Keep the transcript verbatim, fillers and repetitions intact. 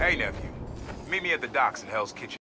Hey, nephew. Meet me at the docks in Hell's Kitchen.